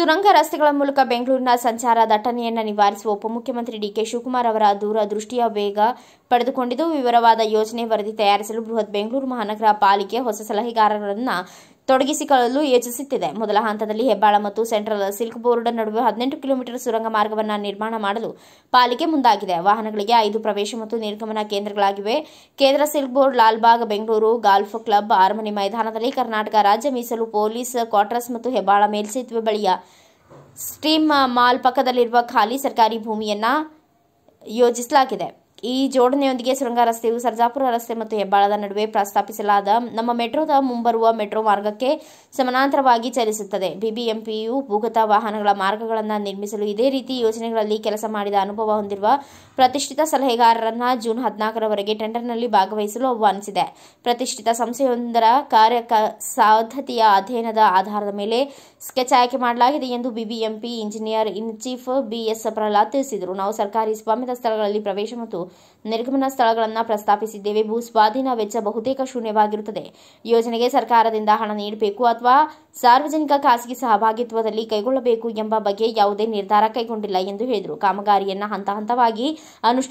ಸುರಂಗ ರಸ್ತೆಗಳ ಮೂಲಕ ಬೆಂಗಳೂರಿನ ಸಂಚಾರ ದಟ್ಟಣೆಯನ್ನು ನಿವಾರಿಸುವ ಉಪಮುಖ್ಯಮಂತ್ರಿ ಡಿಕೆ ಶಿವಕುಮಾರ್ ಅವರ ದೂರದೃಷ್ಟಿಯ ವೇಗ ಪಡೆದುಕೊಂಡಿದ್ದು ವಿವರವಾದ ಯೋಜನೆ ವರದಿ ತಯಾರಿಸಲು ಬೃಹತ್ ಬೆಂಗಳೂರು ಮಹಾನಗರ ಪಾಲಿಕೆ ಹೊಸ ಸಲಹೆಗಾರರನ್ನು ತೊಡಗಿಸಿಕೊಳ್ಳಲು ಯೋಚಿಸುತ್ತಿದೆ. ಮೊದಲ ಹಂತದಲ್ಲಿ ಹೆಬ್ಬಾಳ ಮತ್ತು ಸೆಂಟ್ರಲ್ ಸಿಲ್ಕ್ ಬೋರ್ಡ್ ನಡುವೆ 18 ಕಿಲೋಮೀಟರ್ ಸುರಂಗ ಮಾರ್ಗವನ್ನು ನಿರ್ಮಾಣ ಮಾಡಲು ಪಾಲಿಕೆ ಮುಂದಾಗಿದೆ. ವಾಹನಗಳಿಗೆ 5 ಪ್ರವೇಶ ಮತ್ತು ನಿರ್ಗಮನ ಕೇಂದ್ರಗಳಾಗಿವೆ. ಕೇಂದ್ರ silk board Lalbagh, Bengaluru golf club, ಅರಮನೆ ಮೈದಾನದಲ್ಲಿ ಕರ್ನಾಟಕ ರಾಜ್ಯ ಮೀಸಲು ಪೊಲೀಸ್ ಕ್ವಾರ್ಟರ್ಸ್ ಮತ್ತು ಹೆಬ್ಬಾಳ ಮೇಲ್ಸೇತುವೆ ಬಳಿಯ ಸ್ಟ್ರೀಮ್ ಮಾಲ್ ಪಕ್ಕದಲ್ಲಿರುವ ಖಾಲಿ ಸರ್ಕಾರಿ ಭೂಮಿಯನ್ನು ಯೋಜಿಸಲಾಗಿದೆ. ಈ ಜೋಡಣೆಯೊಂದಿಗೆ ಸುರಂಗ ರಸ್ತೆಯು ಸರ್ಜಾಪುರ ರಸ್ತೆ ಮತ್ತು ಹೆಬ್ಬಾಳದ ನಡುವೆ ಪ್ರಸ್ತಾಪಿಸಲಾದ ನಮ್ಮ ಮೆಟ್ರೋದ ಮುಂಬರುವ ಮೆಟ್ರೋ ಮಾರ್ಗಕ್ಕೆ ಸಮಾನಾಂತರವಾಗಿ ಚಲಿಸುತ್ತದೆ. ಬಿಬಿಎಂಪಿಯು ಭೂಗತ ವಾಹನಗಳ ಮಾರ್ಗಗಳನ್ನು ನಿರ್ಮಿಸಲು ಇದೇ ರೀತಿ ಯೋಜನೆಗಳಲ್ಲಿ ಕೆಲಸ ಮಾಡಿದ ಅನುಭವ ಹೊಂದಿರುವ ಪ್ರತಿಷ್ಠಿತ ಸಲಹೆಗಾರರನ್ನು ಜೂನ್ 14ರವರೆಗೆ ಟೆಂಡರ್ನಲ್ಲಿ ಭಾಗವಹಿಸಲು ಆಹ್ವಾನಿಸಿದೆ. ಪ್ರತಿಷ್ಠಿತ ಸಂಸ್ಥೆಯೊಂದರ ಕಾರ್ಯಸಾಧ್ಯತೆಯ ಅಧ್ಯಯನದ ಆಧಾರದ ಮೇಲೆ ಸ್ಕೆಚ್ ಆಯ್ಕೆ ಮಾಡಲಾಗಿದೆ ಎಂದು BBMP engineer in chief B S Prahlad ತಿಳಿಸಿದರು. ನಾವು ಸರ್ಕಾರಿ ಸ್ವಾಮ್ಯದ ಸ್ಥಳಗಳಲ್ಲಿ ಪ್ರವೇಶ ಮತ್ತು ನಿರ್ಗಮನ ಸ್ಥಳಗಳನ್ನು ಪ್ರಸ್ತಾಪಿಸಿದ್ದೇವೆ. ಭೂ ಸ್ವಾಧೀನ ವೆಚ್ಚ ಬಹುತೇಕ ಶೂನ್ಯವಾಗಿರುತ್ತದೆ. ಯೋಜನೆಗೆ ಸರ್ಕಾರದಿಂದ ಹಣ ನೀಡಬೇಕು ಅಥವಾ ಸಾರ್ವಜನಿಕ ಖಾಸಗಿ ಸಹಭಾಗಿತ್ವದಲ್ಲಿ ಕೈಗೊಳ್ಳಬೇಕು ಎಂಬ ಬಗ್ಗೆ ಯಾವುದೇ ನಿರ್ಧಾರ ಕೈಗೊಂಡಿಲ್ಲ ಎಂದು ಹೇಳಿದರು. ಕಾಮಗಾರಿಯನ್ನು ಹಂತ ಹಂತವಾಗಿ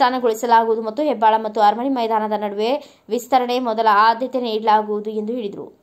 ಅನುಷ್ಠಾನಗೊಳಿಸಲಾಗುವುದು ಮತ್ತು ಹೆಬ್ಬಾಳ ಮತ್ತು ಅರಮನೆ ಮೈದಾನದ ನಡುವೆ ವಿಸ್ತರಣೆ ಮೊದಲ ಆದ್ಯತೆ ನೀಡಲಾಗುವುದು ಎಂದು ಹೇಳಿದರು.